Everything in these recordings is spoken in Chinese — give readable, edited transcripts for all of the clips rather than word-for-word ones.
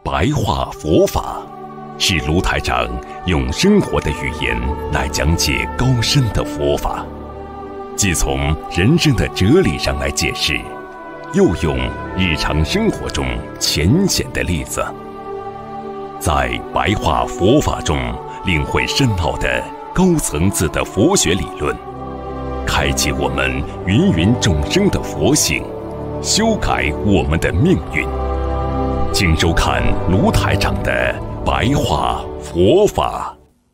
白话佛法，是卢台长用生活的语言来讲解高深的佛法，既从人生的哲理上来解释，又用日常生活中浅显的例子，在白话佛法中领会深奥的高层次的佛学理论，开启我们芸芸众生的佛性，修改我们的命运。请收看卢台长的白话佛法。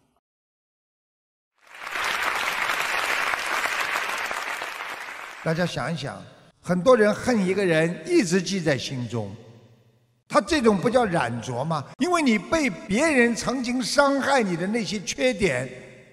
大家想一想，很多人恨一个人，一直记在心中，他这种不叫染着吗？因为你被别人曾经伤害你的那些缺点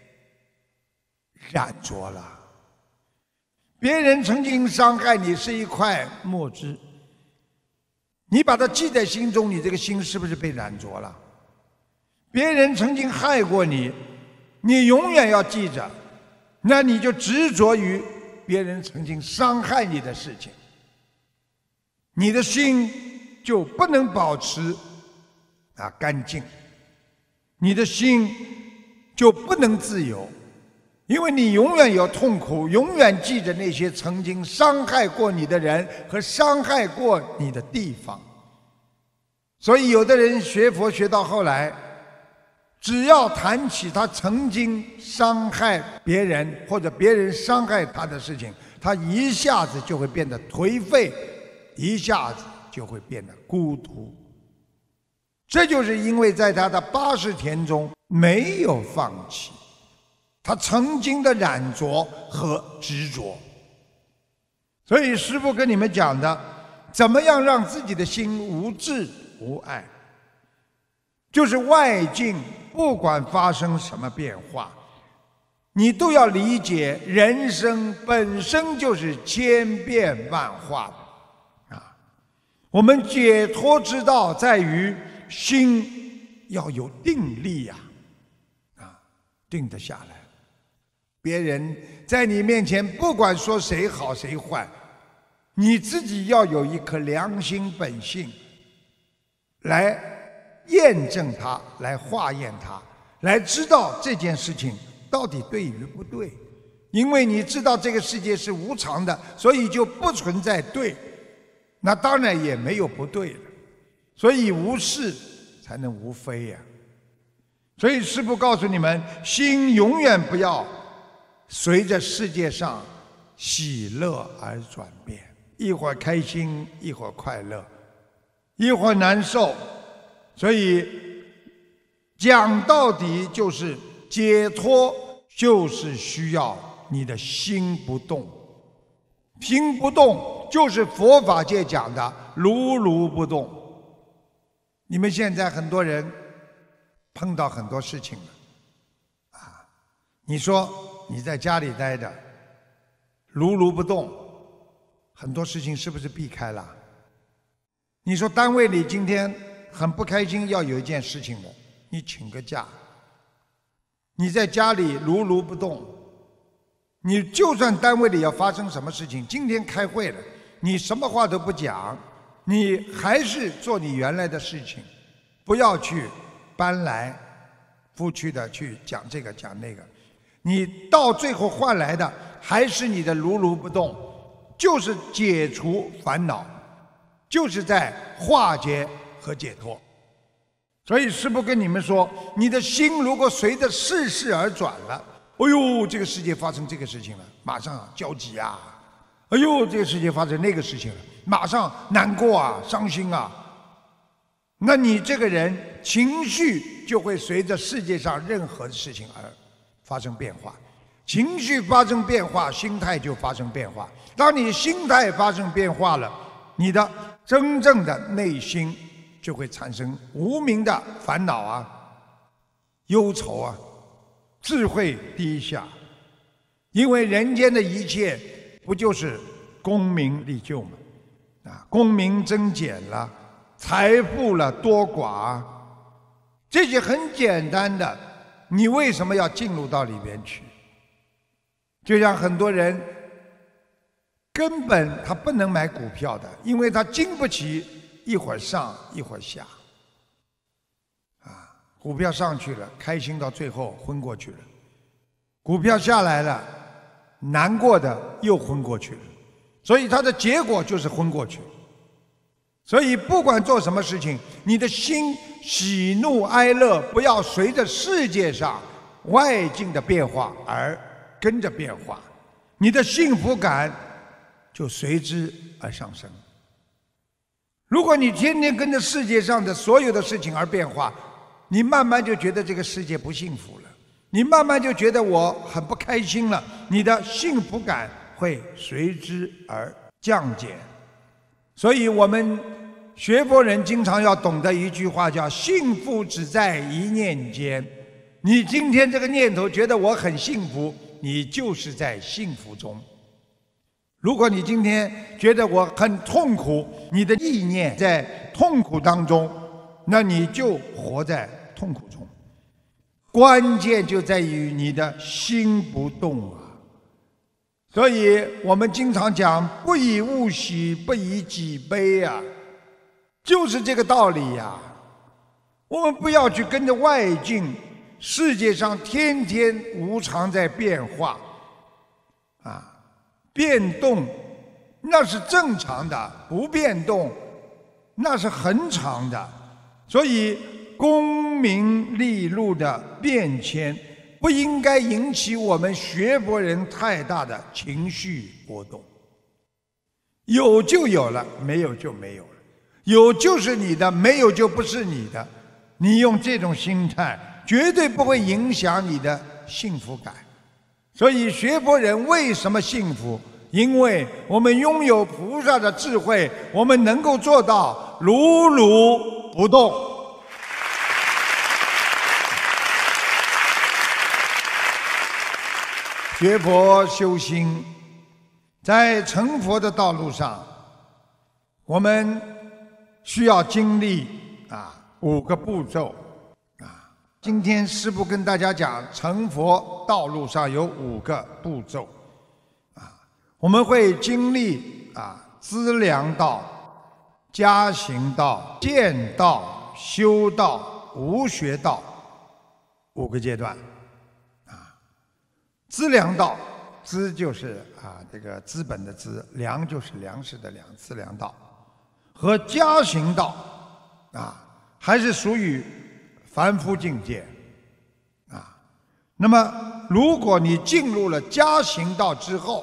染着了。别人曾经伤害你是一块墨汁，你把它记在心中，你这个心是不是被染着了？别人曾经害过你，你永远要记着，那你就执着于别人曾经伤害你的事情，你的心就不能保持干净，你的心就不能自由，因为你永远有痛苦，永远记着那些曾经伤害过你的人和伤害过你的地方。所以有的人学佛学到后来，只要谈起他曾经伤害别人或者别人伤害他的事情，他一下子就会变得颓废，一下子就会变得孤独。这就是因为在他的80田中没有放弃他曾经的染着和执着。所以师父跟你们讲的，怎么样让自己的心无智无爱，就是外境不管发生什么变化，你都要理解人生本身就是千变万化的我们解脱之道在于心要有定力定得下来。别人在你面前不管说谁好谁坏，你自己要有一颗良心本性来验证它，来化验它，来知道这件事情到底对与不对。因为你知道这个世界是无常的，所以就不存在对，那当然也没有不对了。所以无是才能无非呀。所以师父告诉你们，心永远不要随着世界上喜乐而转变，一会儿开心，一会儿快乐，一会儿难受。所以讲到底就是解脱，就是需要你的心不动。心不动就是佛法界讲的如如不动。你们现在很多人碰到很多事情了你说你在家里待着如如不动，很多事情是不是避开了？你说单位里今天很不开心，要有一件事情的，你请个假。你在家里如如不动，你就算单位里要发生什么事情，今天开会了，你什么话都不讲，你还是做你原来的事情，不要去搬来覆去的去讲这个讲那个，你到最后换来的还是你的如如不动，就是解除烦恼，就是在化解和解脱。所以师父跟你们说，你的心如果随着世事而转了，哎呦，这个世界发生这个事情了，马上焦急哎呦，这个世界发生那个事情了，马上难过伤心那你这个人情绪就会随着世界上任何事情而发生变化。情绪发生变化，心态就发生变化。当你心态发生变化了，你的真正的内心就会产生无明的烦恼忧愁智慧低下。因为人间的一切不就是功名利就吗？功名增减了，财富了多寡这些很简单的，你为什么要进入到里边去？就像很多人根本他不能买股票的，因为他经不起一会儿上一会儿下。 股票上去了，开心到最后昏过去了；股票下来了，难过的又昏过去了。所以它的结果就是昏过去。所以不管做什么事情，你的心喜怒哀乐不要随着世界上外境的变化而跟着变化，你的幸福感就随之而上升。如果你天天跟着世界上的所有的事情而变化，你慢慢就觉得这个世界不幸福了，你慢慢就觉得我很不开心了，你的幸福感会随之而降减。所以我们学佛人经常要懂得一句话，叫幸福只在一念间。你今天这个念头觉得我很幸福，你就是在幸福中。如果你今天觉得我很痛苦，你的意念在痛苦当中，那你就活在痛苦中。关键就在于你的心不动啊。所以我们经常讲不以物喜，不以己悲啊，就是这个道理呀。我们不要去跟着外境，世界上天天无常在变化啊，变动那是正常的，不变动那是恒常的。所以功名利禄的变迁不应该引起我们学佛人太大的情绪波动。有就有了，没有就没有了，有就是你的，没有就不是你的。你用这种心态绝对不会影响你的幸福感。所以学佛人为什么幸福？因为我们拥有菩萨的智慧，我们能够做到如如不动。学佛修心，在成佛的道路上，我们需要经历5个步骤啊。今天师父跟大家讲，成佛道路上有5个步骤啊。我们会经历资粮道、加行道、见道、修道、无学道5个阶段。资粮道，资就是这个资本的资，粮就是粮食的粮，资粮道。和加行道还是属于凡夫境界那么如果你进入了加行道之后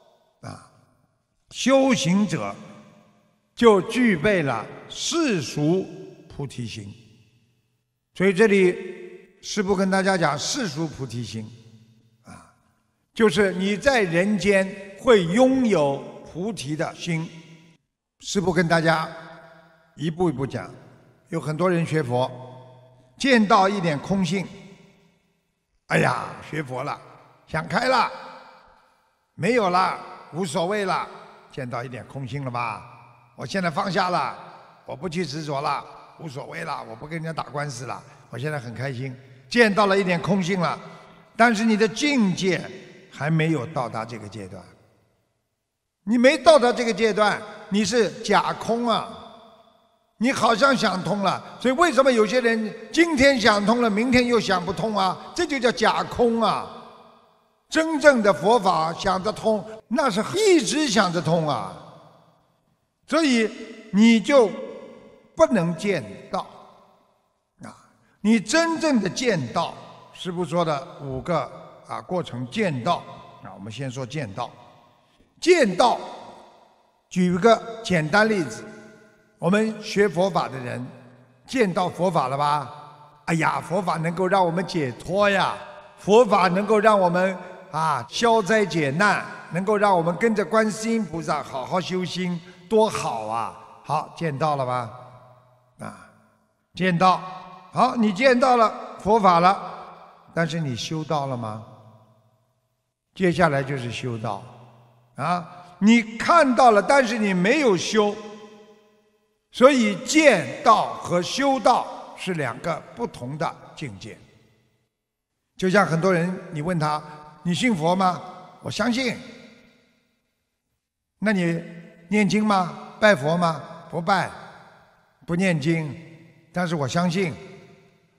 修行者就具备了世俗菩提心。所以这里师父跟大家讲世俗菩提心就是你在人间会拥有菩提的心。师父跟大家一步一步讲。有很多人学佛见到一点空性，哎呀，学佛了，想开了，没有了，无所谓了，见到一点空性了吧？我现在放下了，我不去执着了，无所谓了，我不跟人家打官司了，我现在很开心，见到了一点空性了。但是你的境界还没有到达这个阶段，你没到达这个阶段，你是假空啊。你好像想通了，所以为什么有些人今天想通了，明天又想不通啊？这就叫假空啊！真正的佛法想得通，那是一直想得通啊。所以你就不能见道你真正的见道，师父说的5个过程见道我们先说见道。见道，举一个简单例子。我们学佛法的人见到佛法了吧？哎呀，佛法能够让我们解脱呀，佛法能够让我们消灾解难，能够让我们跟着观世音菩萨好好修心，多好啊！好，见到了吧？见到，好，你见到了佛法了，但是你修道了吗？接下来就是修道你看到了，但是你没有修。所以见道和修道是2个不同的境界。就像很多人，你问他，你信佛吗？我相信。那你念经吗？拜佛吗？不拜，不念经，但是我相信。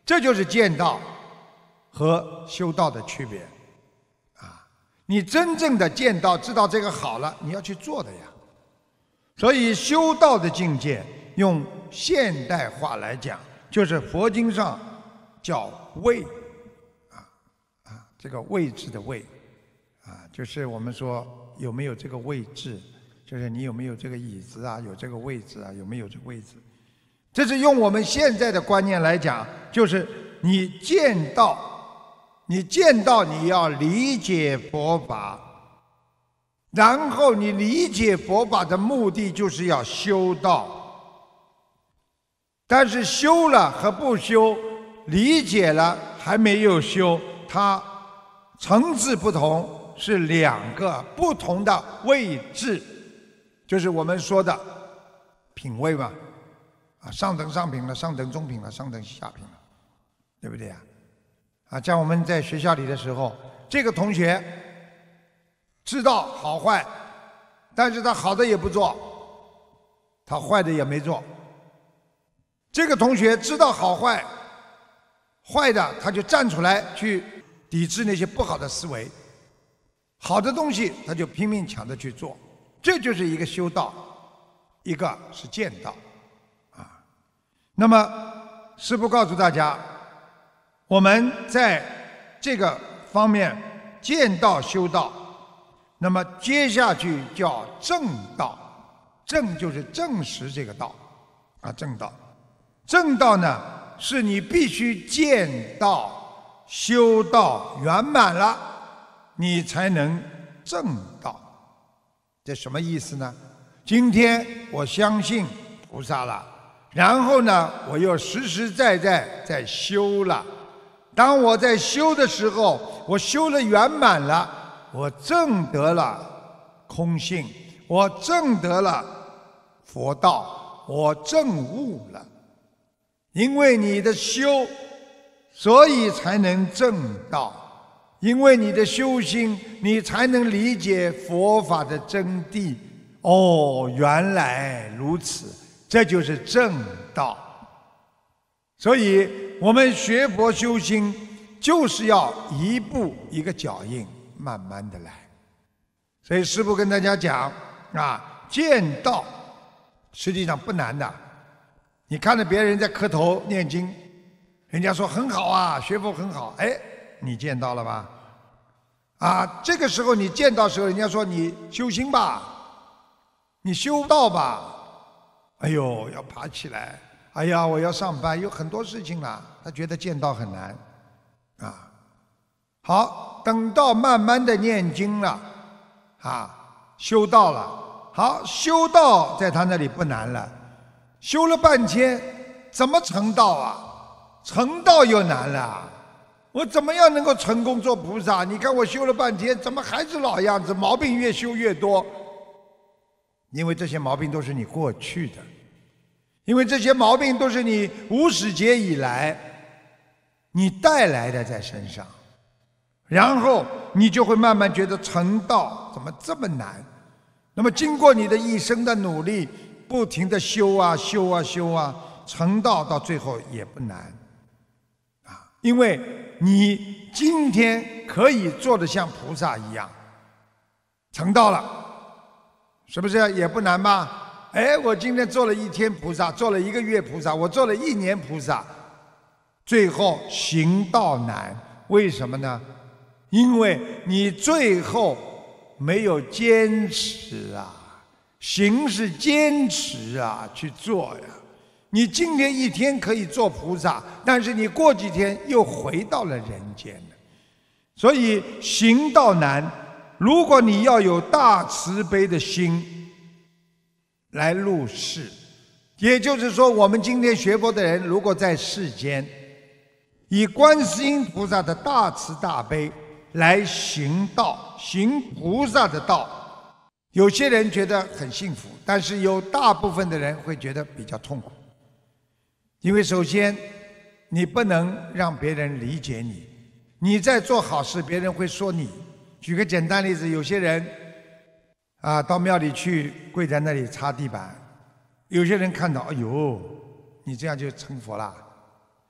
这就是见道和修道的区别啊！你真正的见道，知道这个好了，你要去做的呀。所以修道的境界，用现代话来讲，就是佛经上叫位这个位置的位就是我们说有没有这个位置，就是你有没有这个椅子啊，有这个位置啊，有没有这个位置。这是用我们现在的观念来讲，就是你见道，你要理解佛法，然后你理解佛法的目的就是要修道。但是修了和不修，理解了还没有修，它层次不同，是两个不同的位置，就是我们说的品位嘛。上等上品了，上等中品了，上等下品了，对不对像我们在学校里的时候，这个同学知道好坏，但是他好的也不做，他坏的也没做。这个同学知道好坏，坏的他就站出来去抵制那些不好的思维，好的东西他就拼命抢着去做。这就是一个修道，一个是见道。那么师父告诉大家，我们在这个方面见道修道，那么接下去叫正道。正就是证实这个道正道。正道呢，是你必须见道修道圆满了，你才能正道。这什么意思呢？今天我相信菩萨了，然后呢，我又实实在在在修了。当我在修的时候，我修了圆满了，我证得了空性，我证得了佛道，我证悟了。因为你的修，所以才能证道。因为你的修心，你才能理解佛法的真谛。原来如此。这就是正道。所以我们学佛修心，就是要一步一个脚印，慢慢的来。所以师父跟大家讲见道实际上不难的。你看着别人在磕头念经，人家说很好学佛很好，你见到了吧？这个时候你见到时候，人家说你修心吧，你修道吧。要爬起来，我要上班，有很多事情了，他觉得见道很难好，等到慢慢的念经了修道了，好，修道在他那里不难了，修了半天怎么成道成道又难了，我怎么样能够成功做菩萨？你看我修了半天，怎么还是老样子，毛病越修越多。因为这些毛病都是你过去的，因为这些毛病都是你无始劫以来你带来的在身上，然后你就会慢慢觉得成道怎么这么难。那么经过你的一生的努力，不停的修成道到最后也不难因为你今天可以做得像菩萨一样成道了，是不是也不难吧？我今天做了1天菩萨，做了1个月菩萨，我做了1年菩萨，最后行道难，为什么呢？因为你最后没有坚持行是坚持去做呀。你今天1天可以做菩萨，但是你过几天又回到了人间了。所以行道难，如果你要有大慈悲的心来入世，也就是说我们今天学佛的人，如果在世间以观世音菩萨的大慈大悲来行道，行菩萨的道，有些人觉得很幸福，但是有大部分的人会觉得比较痛苦。因为首先你不能让别人理解你，你在做好事，别人会说你。举个简单例子，有些人到庙里去跪在那里擦地板，有些人看到，哎呦，你这样就成佛了。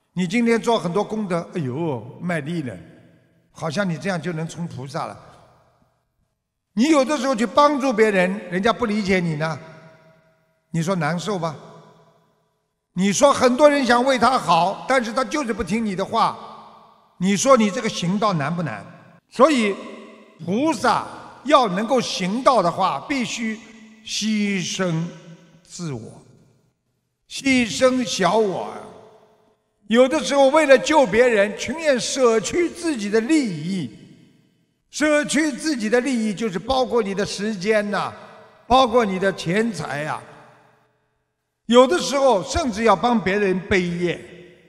你今天做很多功德，哎呦，卖力了，好像你这样就能成菩萨了。你有的时候去帮助别人，人家不理解你呢，你说难受吧？你说很多人想为他好，但是他就是不听你的话，你说你这个行道难不难？所以菩萨要能够行道的话，必须牺牲自我，牺牲小我。有的时候为了救别人，情愿舍去自己的利益。舍去自己的利益，就是包括你的时间呐，包括你的钱财呀。有的时候甚至要帮别人背业，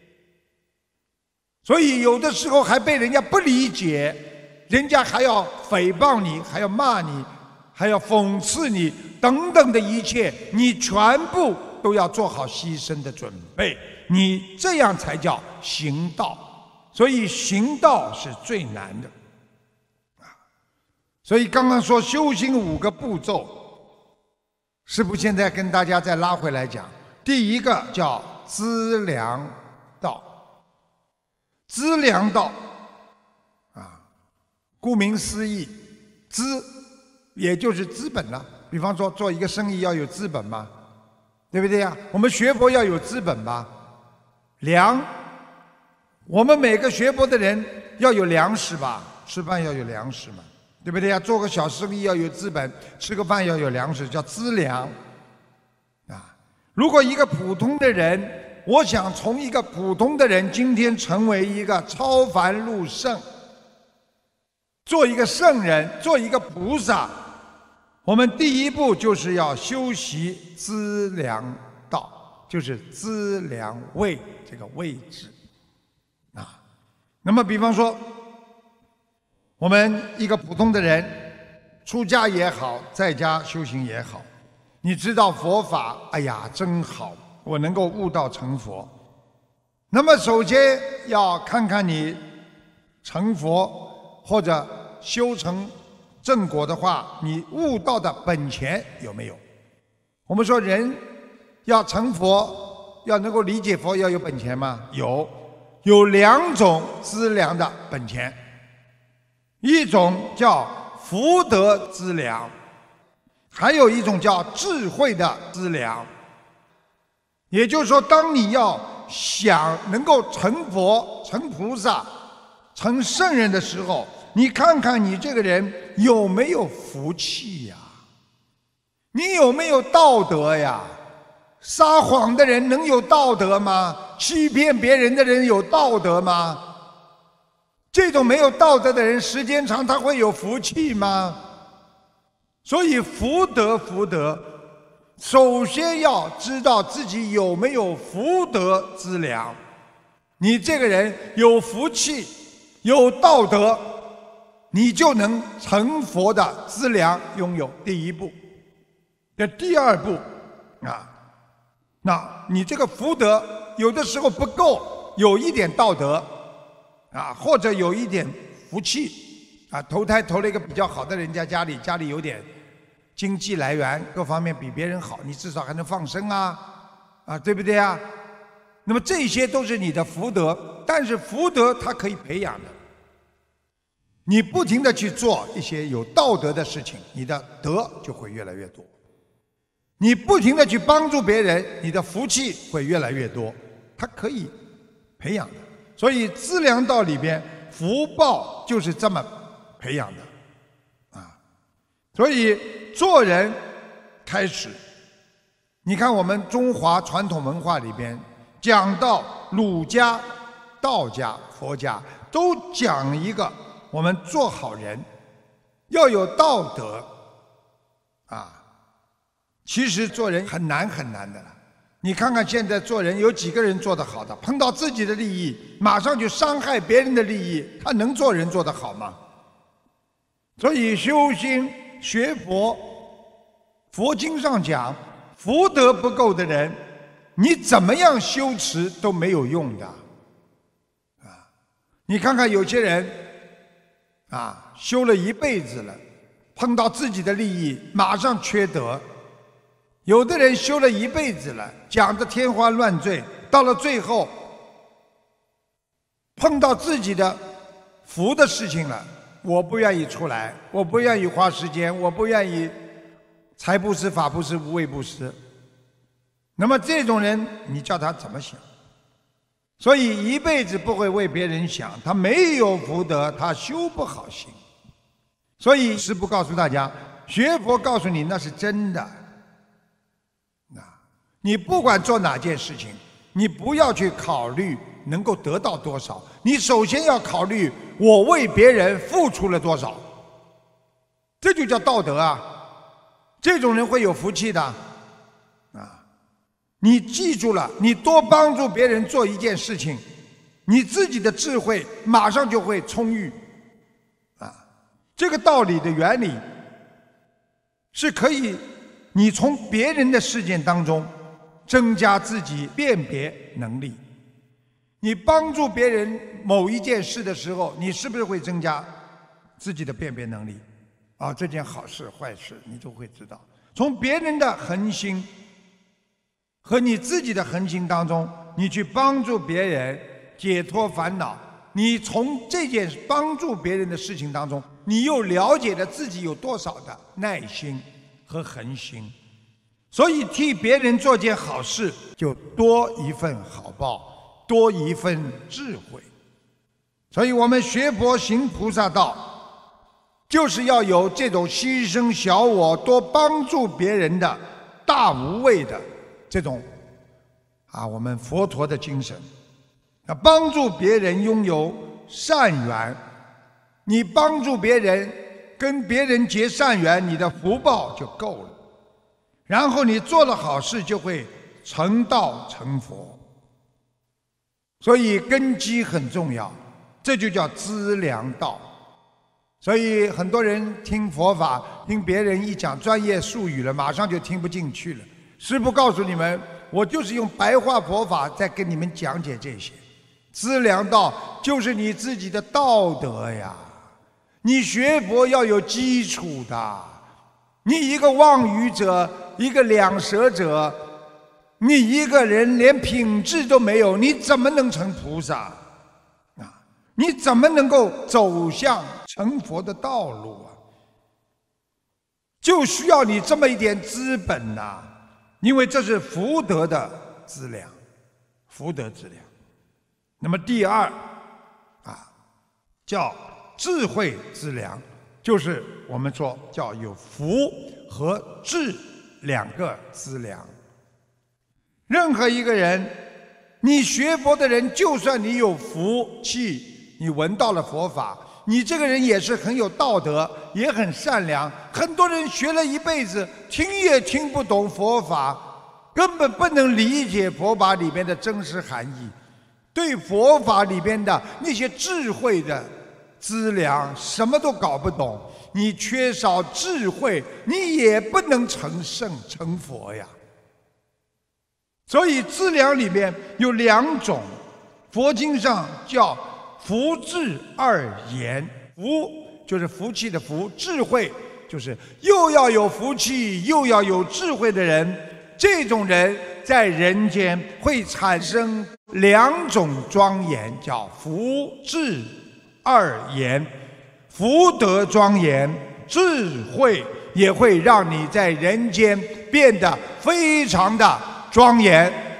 所以有的时候还被人家不理解，人家还要诽谤你，还要骂你，还要讽刺你，等等的一切，你全部都要做好牺牲的准备，你这样才叫行道。所以行道是最难的。所以刚刚说修行5个步骤，师父现在跟大家再拉回来讲。第一个叫资粮道，资粮道顾名思义，资也就是资本了。比方说做一个生意要有资本嘛，对不对呀？我们学佛要有资本吧。粮，我们每个学佛的人要有粮食吧，吃饭要有粮食嘛，对不对呀？做个小生意要有资本，吃个饭要有粮食，叫资粮。如果一个普通的人，我想从一个普通的人今天成为一个超凡入圣，做一个圣人，做一个菩萨，我们第一步就是要修习资粮道，就是资粮位这个位置那么比方说我们一个普通的人，出家也好，在家修行也好，你知道佛法，哎呀真好，我能够悟道成佛。那么首先要看看你成佛或者修成正果的话，你悟道的本钱有没有？我们说人要成佛，要能够理解佛，要有本钱吗？有2种资粮的本钱，一种叫福德资粮，还有一种叫智慧的资粮。也就是说，当你要想能够成佛、成菩萨、成圣人的时候，你看看你这个人有没有福气呀？你有没有道德呀？撒谎的人能有道德吗？欺骗别人的人有道德吗？这种没有道德的人，时间长他会有福气吗？所以福德，首先要知道自己有没有福德资粮。你这个人有福气，有道德，你就能成佛的资粮拥有。第一步。这第二步那你这个福德有的时候不够，有一点道德或者有一点福气投胎投了一个比较好的人家家里有点经济来源，各方面比别人好，你至少还能放生对不对啊？那么这些都是你的福德，但是福德它可以培养的。你不停地去做一些有道德的事情，你的德就会越来越多。你不停地去帮助别人，你的福气会越来越多，它可以培养的。所以资粮道里边，福报就是这么培养的所以做人开始，你看我们中华传统文化里边讲到儒家、道家、佛家都讲一个，我们做好人要有道德其实做人很难的了。你看看现在做人有几个人做得好的？碰到自己的利益，马上就伤害别人的利益，他能做人做得好吗？所以修心学佛，佛经上讲，福德不够的人，你怎么样修持都没有用的你看看有些人修了一辈子了，碰到自己的利益马上缺德。有的人修了一辈子了，讲得天花乱坠，到了最后碰到自己的福的事情了，我不愿意出来，我不愿意花时间，我不愿意财布施、法布施、无畏布施。那么这种人，你叫他怎么想？所以一辈子不会为别人想，他没有福德，他修不好行。所以师父告诉大家，学佛告诉你那是真的。你不管做哪件事情，你不要去考虑能够得到多少，你首先要考虑我为别人付出了多少，这就叫道德啊！这种人会有福气的啊！你记住了，你多帮助别人做一件事情，你自己的智慧马上就会充裕啊！这个道理的原理是可以，你从别人的事件当中增加自己辨别能力。你帮助别人某一件事的时候，你是不是会增加自己的辨别能力？啊，这件好事坏事你都会知道。从别人的恒心和你自己的恒心当中，你去帮助别人解脱烦恼，你从这件帮助别人的事情当中，你又了解了自己有多少的耐心和恒心。所以替别人做件好事，就多一份好报，多一份智慧。所以我们学佛行菩萨道，就是要有这种牺牲小我、多帮助别人的大无畏的这种我们佛陀的精神。帮助别人拥有善缘，你帮助别人，跟别人结善缘，你的福报就够了。然后你做了好事，就会成道成佛。所以根基很重要，这就叫资粮道。所以很多人听佛法，听别人一讲专业术语了，马上就听不进去了。师父告诉你们，我就是用白话佛法在跟你们讲解这些。资粮道就是你自己的道德呀，你学佛要有基础的。你一个妄语者，一个两舌者，你一个人连品质都没有，你怎么能成菩萨啊？你怎么能够走向成佛的道路啊？就需要你这么一点资本呐，因为这是福德的资粮，福德资粮。那么第二叫智慧资粮，就是我们说叫有福和智两个资粮。任何一个人，你学佛的人，就算你有福气，你闻到了佛法，你这个人也是很有道德，也很善良。很多人学了一辈子，听也听不懂佛法，根本不能理解佛法里面的真实含义，对佛法里边的那些智慧的资粮什么都搞不懂。你缺少智慧，你也不能成圣成佛呀。所以资粮里面有两种，佛经上叫福智二严。福就是福气的福，智慧就是又要有福气又要有智慧的人，这种人在人间会产生两种庄严，叫福智二严。福德庄严，智慧也会让你在人间变得非常的庄严。